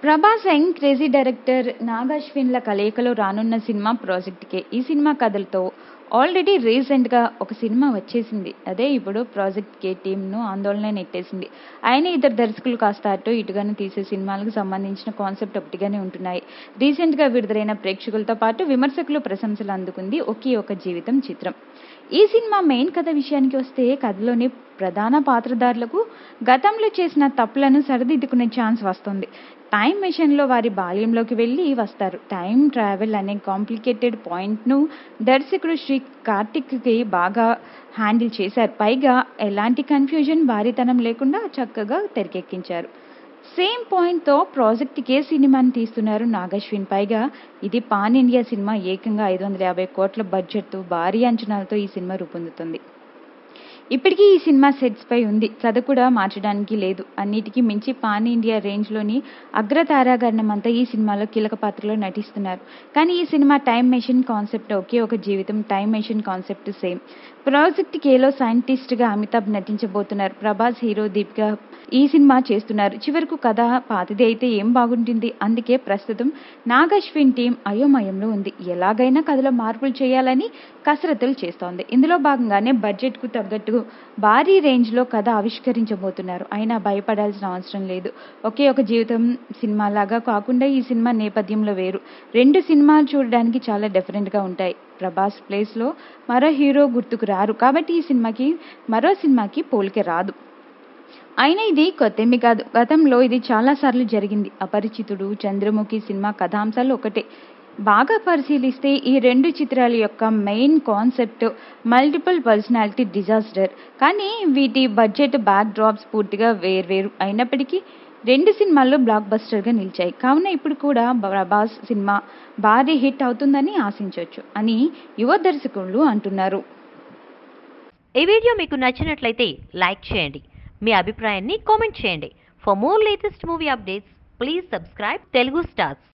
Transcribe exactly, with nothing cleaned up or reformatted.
Prabhas young crazy director Nag అశ్విన్ల కలయికలో రానున్న సినిమా ప్రాజెక్ట్ కే. ఈ సినిమా కథలతో ఆల్రెడీ రీసెంట్గా ఒక సినిమా వచ్చేసింది. అదే ఇప్పుడు ప్రాజెక్ట్ కే టీంను ఆందోళన నెట్టేసింది. ఆయన ఇద్దరు దర్శకులు కాస్త అటు ఇటుగానే తీసే సినిమాలకు సంబంధించిన కాన్సెప్ట్ ఒకటిగానే ఉంటున్నాయి. రీసెంట్గా విడుదలైన ప్రేక్షకులతో పాటు విమర్శకులు ప్రశంసలు అందుకుంది ఒకే ఒక జీవితం చిత్రం. ఈ సినిమా మెయిన్ కథ విషయానికి వస్తే, కథలోని ప్రధాన పాత్రధారులకు గతంలో చేసిన తప్పులను సరిదిద్దుకునే ఛాన్స్ వస్తుంది. టైం మెషిన్లో వారి బాల్యంలోకి వెళ్ళి వస్తారు. టైం ట్రావెల్ అనే కాంప్లికేటెడ్ పాయింట్ను దర్శకుడు శ్రీ కార్తిక్కి బాగా హ్యాండిల్ చేశారు. పైగా ఎలాంటి కన్ఫ్యూజన్, భారీతనం లేకుండా చక్కగా తెరకెక్కించారు. సేమ్ పాయింట్తో ప్రాజెక్ట్ కే సినిమాని తీస్తున్నారు నాగ్ అశ్విన్. పైగా ఇది పాన్ ఇండియా సినిమా. ఏకంగా ఐదు వందల యాభై కోట్ల బడ్జెట్తో భారీ అంచనాలతో ఈ సినిమా రూపొందుతుంది. ఇప్పటికీ ఈ సినిమా సెట్స్ పై ఉంది. కథ కూడా మార్చడానికి లేదు. అన్నిటికీ మించి పాన్ ఇండియా రేంజ్లోని అగ్రతారాగణమంతా ఈ సినిమాలో కీలక పాత్రలో నటిస్తున్నారు. కానీ ఈ సినిమా టైం మెషిన్ కాన్సెప్ట్ ఒకే ఒక జీవితం. Time machine concept same. Project కేలో సైంటిస్ట్గా అమితాబ్ నటించబోతున్నారు. ప్రభాస్ హీరో, దీపిక ఈ సినిమా చేస్తున్నారు. చివరకు కథ పాతది అయితే ఏం బాగుంటుంది. అందుకే ప్రస్తుతం నాగ్ అశ్విన్ టీం అయోమయంలో ఉంది. ఎలాగైనా కథలో మార్పులు చేయాలని కసరత్తులు చేస్తోంది. ఇందులో భాగంగానే బడ్జెట్కు తగ్గట్టు భారీ రేంజ్లో కథ ఆవిష్కరించబోతున్నారు. అయినా భయపడాల్సిన అవసరం లేదు. ఒకే ఒక జీవితం సినిమాలాగా కాకుండా ఈ సినిమా నేపథ్యంలో వేరు. రెండు సినిమాలు చూడడానికి చాలా డిఫరెంట్గా ఉంటాయి. ప్రభాస్ ప్లేస్లో మరో హీరో గుర్తుకు రారు. కాబట్టి ఈ సినిమాకి మరో సినిమాకి పోలిక రాదు. అయినా ఇది కొత్తేమీ కాదు. గతంలో ఇది చాలాసార్లు జరిగింది. అపరిచితుడు, చంద్రముఖి సినిమా కథాంశాలు ఒకటే. బాగా పరిశీలిస్తే ఈ రెండు చిత్రాల యొక్క main concept multiple personality disaster. కానీ వీటి బడ్జెట్, బ్యాక్ డ్రాప్స్ పూర్తిగా వేర్వేరు అయినప్పటికీ రెండు సినిమాల్లో బ్లాక్ బస్టర్గా నిలిచాయి. కావున ఇప్పుడు కూడా ప్రభాస్ సినిమా భారీ హిట్ అవుతుందని ఆశించవచ్చు అని యువ దర్శకులు అంటున్నారు. ఈ వీడియో మీకు నచ్చినట్లయితే లైక్ చేయండి. మీ అభిప్రాయాన్ని కామెంట్ చేయండి. For more latest movie updates please subscribe Telugu stars.